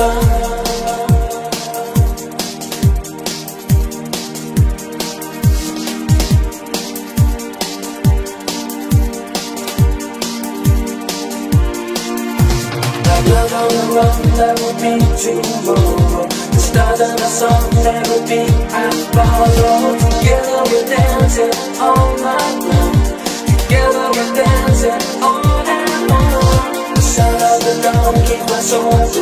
Love on the run, that would be tomorrow. The stars of the song, that would be I follow. Together we're dancing all night long. Together we're dancing all night long. The sound of the dawn keeps my soul.